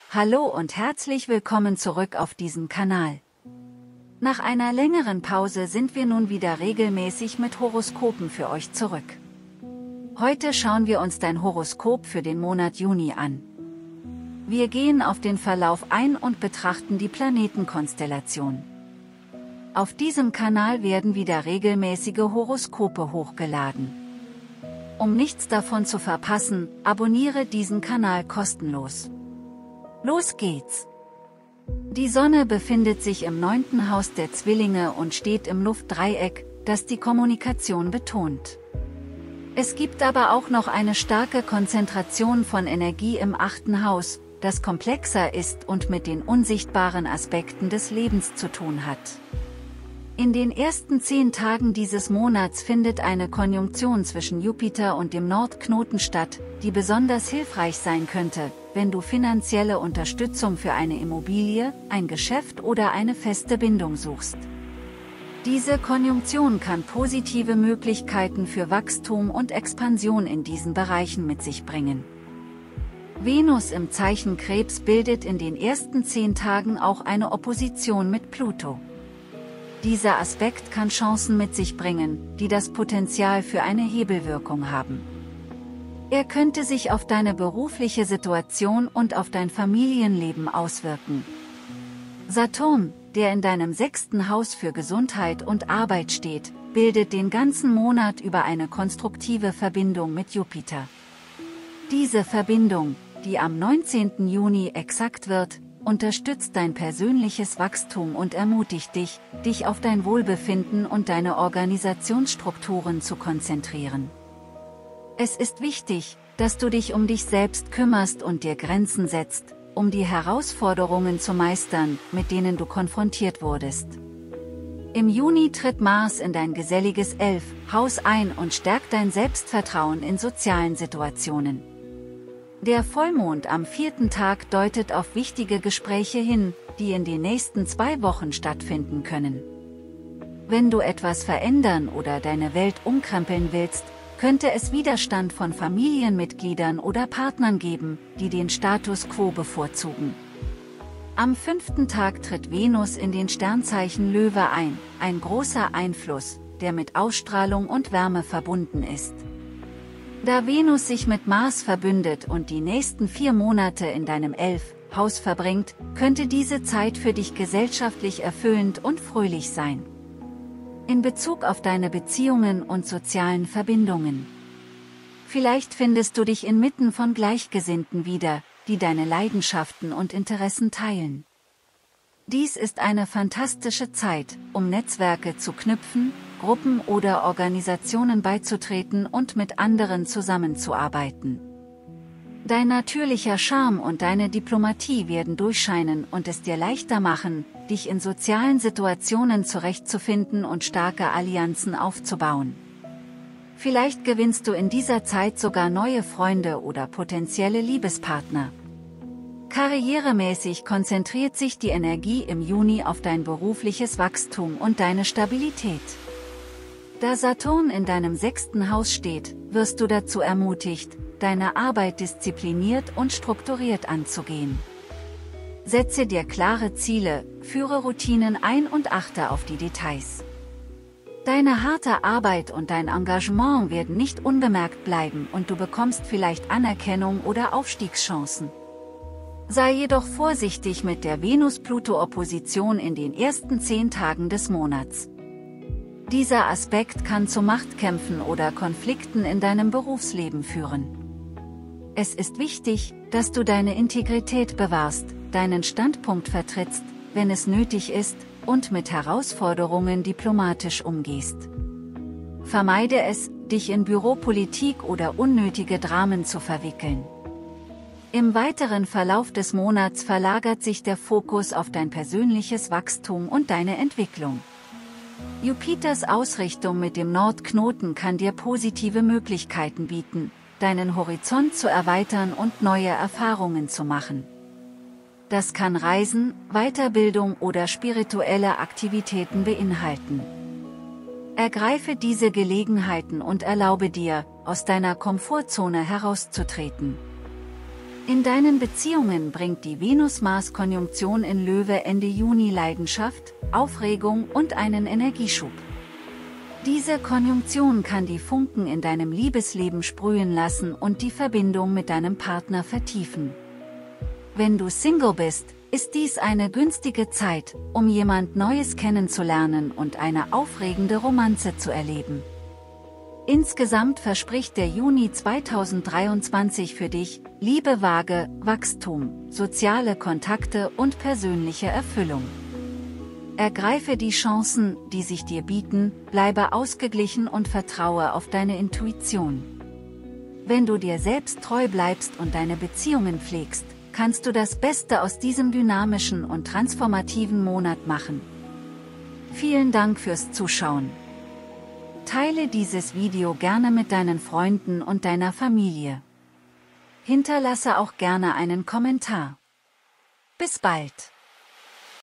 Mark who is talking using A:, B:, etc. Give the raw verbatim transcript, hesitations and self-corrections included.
A: Hallo und herzlich willkommen zurück auf diesem Kanal. Nach einer längeren Pause sind wir nun wieder regelmäßig mit Horoskopen für euch zurück. Heute schauen wir uns dein Horoskop für den Monat Juni an. Wir gehen auf den Verlauf ein und betrachten die Planetenkonstellation. Auf diesem Kanal werden wieder regelmäßige Horoskope hochgeladen. Um nichts davon zu verpassen, abonniere diesen Kanal kostenlos. Los geht's! Die Sonne befindet sich im neunten Haus der Zwillinge und steht im Luftdreieck, das die Kommunikation betont. Es gibt aber auch noch eine starke Konzentration von Energie im achten Haus, das komplexer ist und mit den unsichtbaren Aspekten des Lebens zu tun hat. In den ersten zehn Tagen dieses Monats findet eine Konjunktion zwischen Jupiter und dem Nordknoten statt, die besonders hilfreich sein könnte, wenn du finanzielle Unterstützung für eine Immobilie, ein Geschäft oder eine feste Bindung suchst. Diese Konjunktion kann positive Möglichkeiten für Wachstum und Expansion in diesen Bereichen mit sich bringen. Venus im Zeichen Krebs bildet in den ersten zehn Tagen auch eine Opposition mit Pluto. Dieser Aspekt kann Chancen mit sich bringen, die das Potenzial für eine Hebelwirkung haben. Er könnte sich auf deine berufliche Situation und auf dein Familienleben auswirken. Saturn, der in deinem sechsten Haus für Gesundheit und Arbeit steht, bildet den ganzen Monat über eine konstruktive Verbindung mit Jupiter. Diese Verbindung, die am neunzehnten Juni exakt wird, unterstützt dein persönliches Wachstum und ermutigt dich, dich auf dein Wohlbefinden und deine Organisationsstrukturen zu konzentrieren. Es ist wichtig, dass du dich um dich selbst kümmerst und dir Grenzen setzt, um die Herausforderungen zu meistern, mit denen du konfrontiert wurdest. Im Juni tritt Mars in dein geselliges Elf-Haus ein und stärkt dein Selbstvertrauen in sozialen Situationen. Der Vollmond am vierten Tag deutet auf wichtige Gespräche hin, die in den nächsten zwei Wochen stattfinden können. Wenn du etwas verändern oder deine Welt umkrempeln willst, könnte es Widerstand von Familienmitgliedern oder Partnern geben, die den Status quo bevorzugen. Am fünften Tag tritt Venus in den Sternzeichen Löwe ein, ein großer Einfluss, der mit Ausstrahlung und Wärme verbunden ist. Da Venus sich mit Mars verbündet und die nächsten vier Monate in deinem Elf-Haus verbringt, könnte diese Zeit für dich gesellschaftlich erfüllend und fröhlich sein. In Bezug auf deine Beziehungen und sozialen Verbindungen. Vielleicht findest du dich inmitten von Gleichgesinnten wieder, die deine Leidenschaften und Interessen teilen. Dies ist eine fantastische Zeit, um Netzwerke zu knüpfen, Gruppen oder Organisationen beizutreten und mit anderen zusammenzuarbeiten. Dein natürlicher Charme und deine Diplomatie werden durchscheinen und es dir leichter machen, dich in sozialen Situationen zurechtzufinden und starke Allianzen aufzubauen. Vielleicht gewinnst du in dieser Zeit sogar neue Freunde oder potenzielle Liebespartner. Karrieremäßig konzentriert sich die Energie im Juni auf dein berufliches Wachstum und deine Stabilität. Da Saturn in deinem sechsten Haus steht, wirst du dazu ermutigt, deine Arbeit diszipliniert und strukturiert anzugehen. Setze dir klare Ziele, führe Routinen ein und achte auf die Details. Deine harte Arbeit und dein Engagement werden nicht unbemerkt bleiben und du bekommst vielleicht Anerkennung oder Aufstiegschancen. Sei jedoch vorsichtig mit der Venus-Pluto-Opposition in den ersten zehn Tagen des Monats. Dieser Aspekt kann zu Machtkämpfen oder Konflikten in deinem Berufsleben führen. Es ist wichtig, dass du deine Integrität bewahrst, deinen Standpunkt vertrittst, wenn es nötig ist, und mit Herausforderungen diplomatisch umgehst. Vermeide es, dich in Büropolitik oder unnötige Dramen zu verwickeln. Im weiteren Verlauf des Monats verlagert sich der Fokus auf dein persönliches Wachstum und deine Entwicklung. Jupiters Ausrichtung mit dem Nordknoten kann dir positive Möglichkeiten bieten, deinen Horizont zu erweitern und neue Erfahrungen zu machen. Das kann Reisen, Weiterbildung oder spirituelle Aktivitäten beinhalten. Ergreife diese Gelegenheiten und erlaube dir, aus deiner Komfortzone herauszutreten. In deinen Beziehungen bringt die Venus-Mars-Konjunktion in Löwe Ende Juni Leidenschaft, Aufregung und einen Energieschub. Diese Konjunktion kann die Funken in deinem Liebesleben sprühen lassen und die Verbindung mit deinem Partner vertiefen. Wenn du Single bist, ist dies eine günstige Zeit, um jemand Neues kennenzulernen und eine aufregende Romanze zu erleben. Insgesamt verspricht der Juni zweitausenddreiundzwanzig für dich Liebe, Waage, Wachstum, soziale Kontakte und persönliche Erfüllung. Ergreife die Chancen, die sich dir bieten, bleibe ausgeglichen und vertraue auf deine Intuition. Wenn du dir selbst treu bleibst und deine Beziehungen pflegst, kannst du das Beste aus diesem dynamischen und transformativen Monat machen. Vielen Dank fürs Zuschauen. Teile dieses Video gerne mit deinen Freunden und deiner Familie. Hinterlasse auch gerne einen Kommentar. Bis bald!